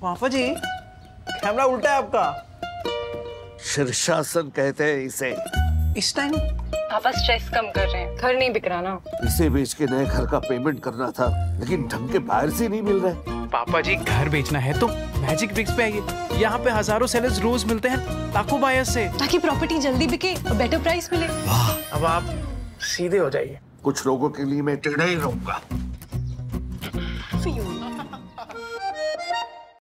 पापा जी, कैमरा उल्टा है आपका। शीर्षासन कहते हैं इसे। इस टाइम पापा स्ट्रेस कम कर रहे हैं, घर नहीं बिक रहा ना। इसे बेच के नए घर का पेमेंट करना था, लेकिन ढंग के बाहर से नहीं मिल रहे। पापा जी, घर बेचना है तो मैजिक ब्रिक्स पे आइए। यहाँ पे हजारों सेलर्स रोज मिलते हैं लाखों बायर्स से, ताकि प्रॉपर्टी जल्दी बिके और बेटर प्राइस मिले। वाह, अब आप सीधे हो जाइए। कुछ लोगों के लिए मैं टेढ़ा ही रहूंगा।